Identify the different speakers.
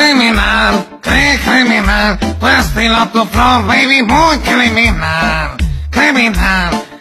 Speaker 1: Criminal, criminal, tu estilo, tu flow, baby, muy criminal. Criminal,